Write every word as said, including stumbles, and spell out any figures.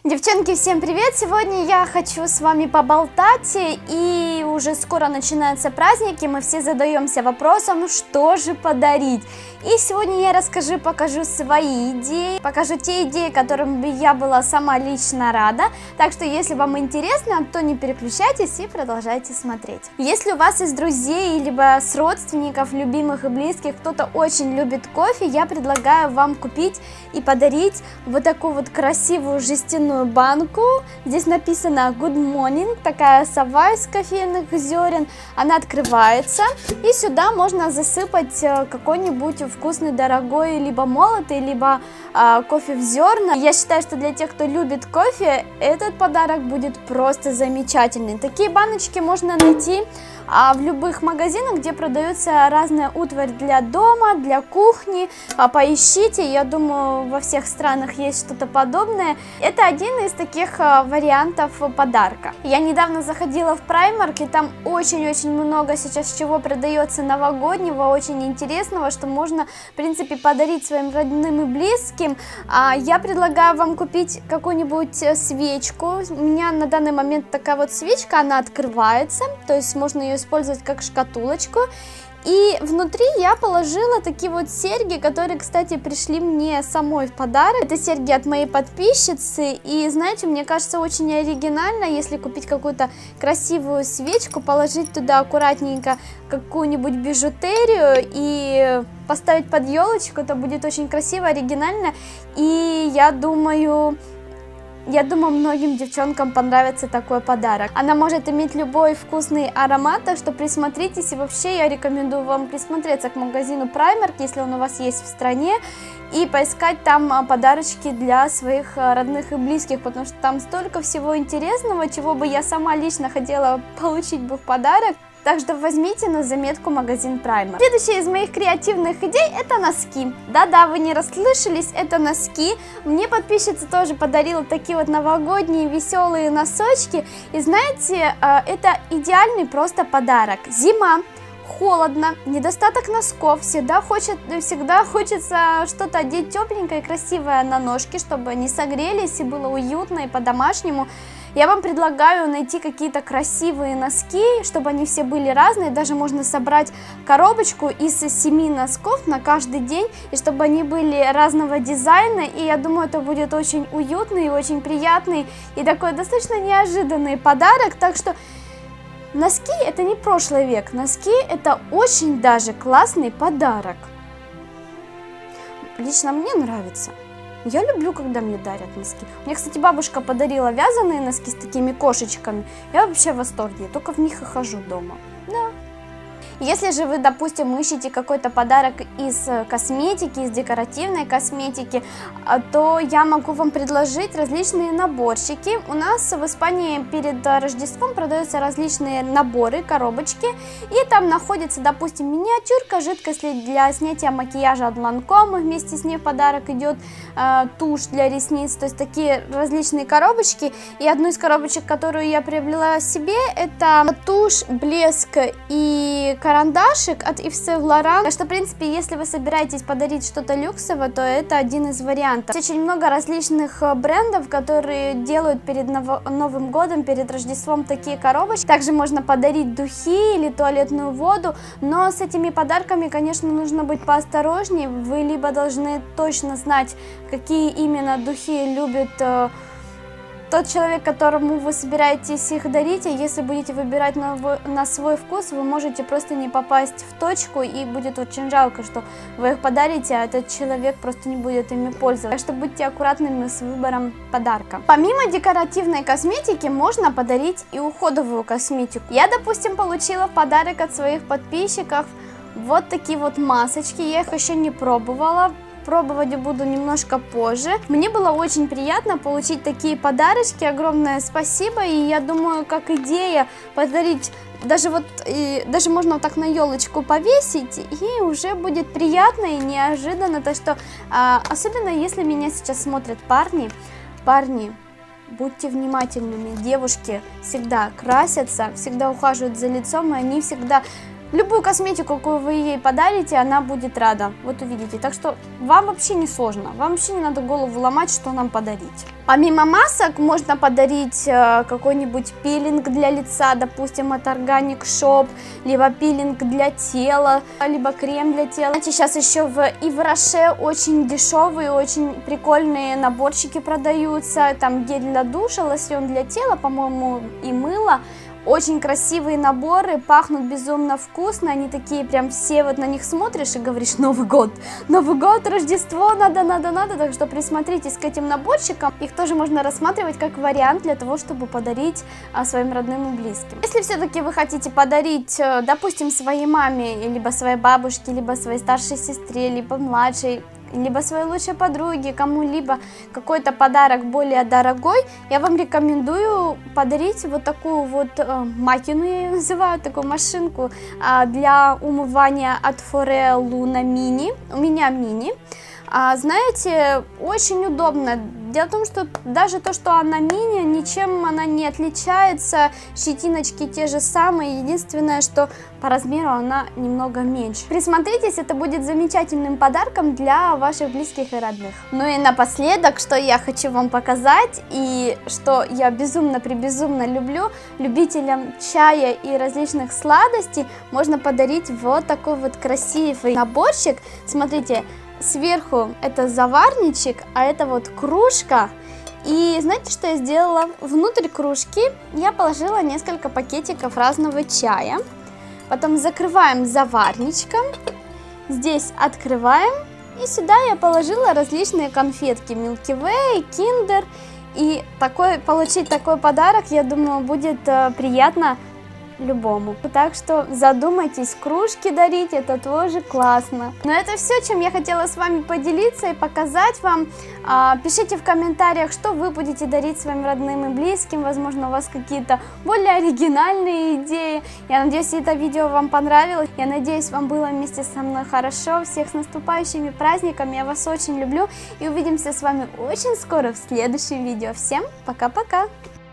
Девчонки, всем привет! Сегодня я хочу с вами поболтать, и уже скоро начинаются праздники, мы все задаемся вопросом, что же подарить. И сегодня я расскажу, покажу свои идеи, покажу те идеи, которым бы я была сама лично рада. Так что, если вам интересно, то не переключайтесь и продолжайте смотреть. Если у вас из друзей, либо с родственников, любимых и близких, кто-то очень любит кофе, я предлагаю вам купить и подарить вот такую вот красивую жестяную банку. Здесь написано Good Morning, такая сова из кофейных зерен. Она открывается, и сюда можно засыпать какой-нибудь вкусный, дорогой, либо молотый, либо э, кофе в зерна. Я считаю, что для тех, кто любит кофе, этот подарок будет просто замечательный. Такие баночки можно найти а в любых магазинах, где продается разная утварь для дома, для кухни. А поищите, я думаю, во всех странах есть что-то подобное. Это один из таких а, вариантов подарка. Я недавно заходила в Primark, и там очень-очень много сейчас чего продается новогоднего, очень интересного, что можно, в принципе, подарить своим родным и близким. А, я предлагаю вам купить какую-нибудь свечку. У меня на данный момент такая вот свечка, она открывается, то есть можно ее использовать как шкатулочку. И внутри я положила такие вот серьги, которые, кстати, пришли мне самой в подарок. Это серьги от моей подписчицы. И, знаете, мне кажется, очень оригинально, если купить какую-то красивую свечку, положить туда аккуратненько какую-нибудь бижутерию и поставить под елочку. Это будет очень красиво, оригинально. И я думаю... Я думаю, многим девчонкам понравится такой подарок. Она может иметь любой вкусный аромат, так что присмотритесь. И вообще я рекомендую вам присмотреться к магазину Primark, если он у вас есть в стране, и поискать там подарочки для своих родных и близких, потому что там столько всего интересного, чего бы я сама лично хотела получить бы в подарок. Так что возьмите на заметку магазин Primark. Следующая из моих креативных идей – это носки. Да-да, вы не расслышались, это носки. Мне подписчица тоже подарила такие вот новогодние веселые носочки. И знаете, это идеальный просто подарок. Зима. Холодно, недостаток носков, всегда, хочет, всегда хочется что-то одеть тепленькое и красивое на ножки, чтобы они согрелись и было уютно и по-домашнему. Я вам предлагаю найти какие-то красивые носки, чтобы они все были разные, даже можно собрать коробочку из семи носков на каждый день, и чтобы они были разного дизайна, и я думаю, это будет очень уютный и очень приятный, и такой достаточно неожиданный подарок, так что... Носки – это не прошлый век, носки – это очень даже классный подарок. Лично мне нравится. Я люблю, когда мне дарят носки. Мне, кстати, бабушка подарила вязаные носки с такими кошечками. Я вообще в восторге, только в них и хожу дома. Да. Если же вы, допустим, ищете какой-то подарок из косметики, из декоративной косметики, то я могу вам предложить различные наборчики. У нас в Испании перед Рождеством продаются различные наборы, коробочки, и там находится, допустим, миниатюрка, жидкость для снятия макияжа от Lancome, вместе с ней в подарок идет э, тушь для ресниц, то есть такие различные коробочки. И одну из коробочек, которую я приобрела себе, это тушь, блеск и карандашик от Yves Saint Laurent. Так что, в принципе, если вы собираетесь подарить что-то люксовое, то это один из вариантов. Очень много различных брендов, которые делают перед Новым годом, перед Рождеством такие коробочки. Также можно подарить духи или туалетную воду, но с этими подарками, конечно, нужно быть поосторожнее. Вы либо должны точно знать, какие именно духи любит тот человек, которому вы собираетесь их дарить, а если будете выбирать на, на свой вкус, вы можете просто не попасть в точку, и будет очень жалко, что вы их подарите, а этот человек просто не будет ими пользоваться. Так что будьте аккуратными с выбором подарка. Помимо декоративной косметики, можно подарить и уходовую косметику. Я, допустим, получила в подарок от своих подписчиков вот такие вот масочки, я их еще не пробовала. Пробовать буду немножко позже. Мне было очень приятно получить такие подарочки. Огромное спасибо. И я думаю, как идея подарить, даже вот, и, даже можно вот так на елочку повесить, и уже будет приятно и неожиданно. То что, а, особенно если меня сейчас смотрят парни, парни, будьте внимательными. Девушки всегда красятся, всегда ухаживают за лицом, и они всегда Любую косметику, какую вы ей подарите, она будет рада, вот увидите. Так что вам вообще не сложно, вам вообще не надо голову ломать, что нам подарить. Помимо масок можно подарить какой-нибудь пилинг для лица, допустим, от Organic Shop, либо пилинг для тела, либо крем для тела. Знаете, сейчас еще в Yves Rocher очень дешевые, очень прикольные наборчики продаются, там гель для душа, лосьон для тела, по-моему, и мыло. Очень красивые наборы, пахнут безумно вкусно, они такие прям все, вот на них смотришь и говоришь: Новый год, Новый год, Рождество, надо, надо, надо, так что присмотритесь к этим наборчикам, их тоже можно рассматривать как вариант для того, чтобы подарить а, своим родным и близким. Если все-таки вы хотите подарить, допустим, своей маме, либо своей бабушке, либо своей старшей сестре, либо младшей, либо своей лучшей подруге, кому-либо какой-то подарок более дорогой, я вам рекомендую подарить вот такую вот э, макину, я ее называю, такую машинку э, для умывания от Foreo Luna Mini. У меня мини. А, знаете, очень удобно. Дело в том, что даже то, что она мини, ничем она не отличается, щетиночки те же самые, единственное, что по размеру она немного меньше. Присмотритесь, это будет замечательным подарком для ваших близких и родных. Ну и напоследок, что я хочу вам показать, и что я безумно-пребезумно люблю, любителям чая и различных сладостей можно подарить вот такой вот красивый наборчик. Смотрите, сверху это заварничек, а это вот кружка. И знаете, что я сделала? Внутрь кружки я положила несколько пакетиков разного чая. Потом закрываем заварничком. Здесь открываем. И сюда я положила различные конфетки Milky Way, Kinder. И такой, получить такой подарок, я думаю, будет э, приятно любому. Так что задумайтесь, кружки дарить, это тоже классно. Но это все, чем я хотела с вами поделиться и показать вам. А, пишите в комментариях, что вы будете дарить своим родным и близким. Возможно, у вас какие-то более оригинальные идеи. Я надеюсь, это видео вам понравилось. Я надеюсь, вам было вместе со мной хорошо. Всех с наступающими праздниками. Я вас очень люблю. И увидимся с вами очень скоро в следующем видео. Всем пока-пока!